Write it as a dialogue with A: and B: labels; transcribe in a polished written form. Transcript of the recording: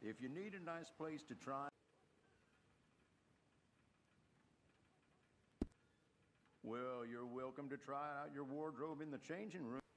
A: If you need a nice place to try, well, you're welcome to try out your wardrobe in the changing room.